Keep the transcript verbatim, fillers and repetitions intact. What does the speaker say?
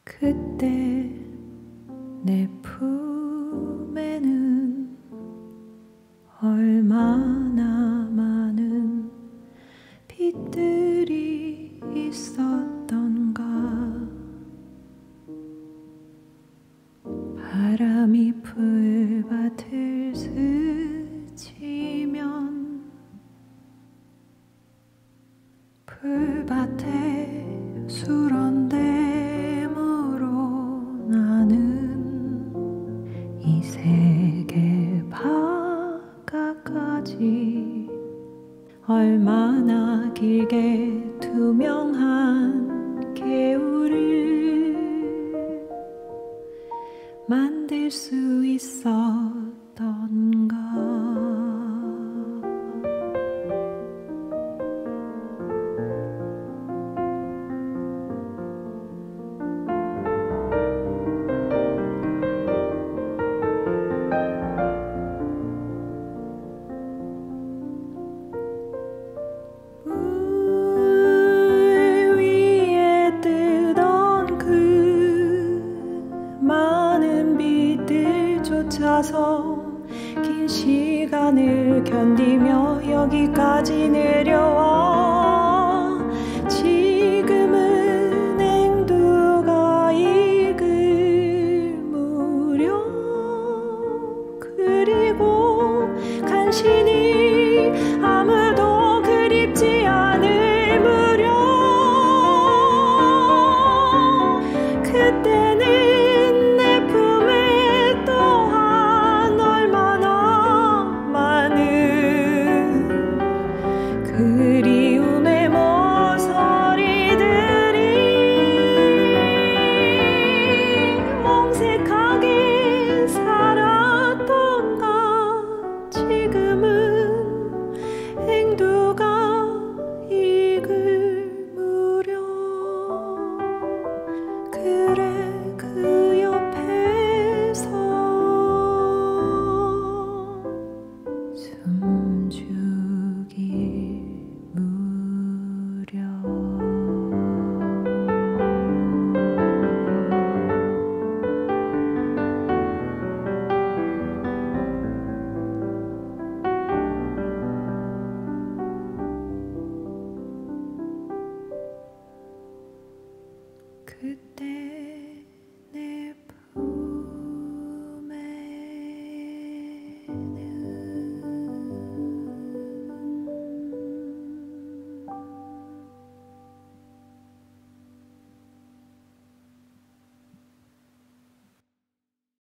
그때 내 품에는 얼마나 많은 빛들이 있었던가. 바람이 풀밭을 스치면 풀밭에 수런댐으로 나는 이 세계 바깥까지 얼마나 길게 투명한 개울을 만들 수 있었던가. 쫓아서 긴 시간을 견디며 여기까지 내려와 지금은 냉두가 익을 무렵, 그리고 간신히 아무도 그립지 않을 무렵, 그때